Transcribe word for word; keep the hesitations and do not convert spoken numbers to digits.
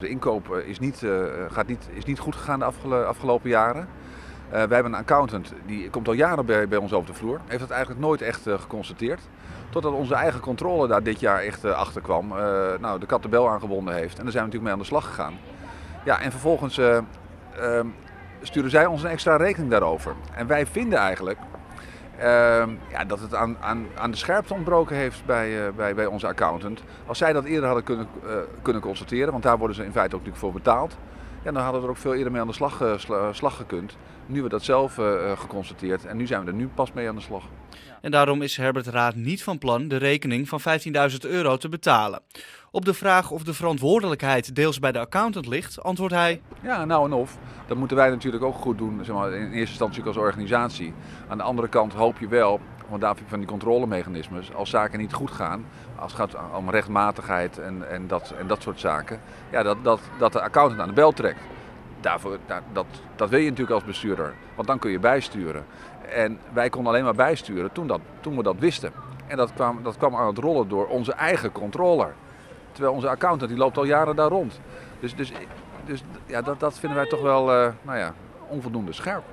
De inkoop is niet, uh, gaat niet, is niet goed gegaan de afgelo afgelopen jaren. Uh, wij hebben een accountant die komt al jaren bij, bij ons over de vloer. Heeft dat eigenlijk nooit echt uh, geconstateerd. Totdat onze eigen controle daar dit jaar echt uh, achter kwam. Uh, nou, de kat de bel aangebonden heeft. En daar zijn we natuurlijk mee aan de slag gegaan. Ja, en vervolgens uh, uh, sturen zij ons een extra rekening daarover. En wij vinden eigenlijk uh, ja, dat het aan, aan, aan de scherpte ontbroken heeft bij, uh, bij, bij onze accountant. Als zij dat eerder hadden kunnen, uh, kunnen constateren, want daar worden ze in feite ook natuurlijk voor betaald. Ja, dan hadden we er ook veel eerder mee aan de slag, uh, slag gekund. Nu hebben we dat zelf uh, geconstateerd en nu zijn we er nu pas mee aan de slag. En daarom is Herbert Raad niet van plan de rekening van vijftienduizend euro te betalen. Op de vraag of de verantwoordelijkheid deels bij de accountant ligt, antwoordt hij: Ja, nou en of. Dat moeten wij natuurlijk ook goed doen, zeg maar, in eerste instantie als organisatie. Aan de andere kant hoop je wel, want daar heb je van die controlemechanismes, als zaken niet goed gaan, als het gaat om rechtmatigheid en, en, dat, en dat soort zaken, ja, dat, dat, dat de accountant aan de bel trekt. Daarvoor, dat, dat wil je natuurlijk als bestuurder, want dan kun je bijsturen. En wij konden alleen maar bijsturen toen, dat, toen we dat wisten. En dat kwam, dat kwam aan het rollen door onze eigen controller. Terwijl onze accountant die loopt al jaren daar rond. Dus, dus, dus ja, dat, dat vinden wij toch wel uh, nou ja, onvoldoende scherp.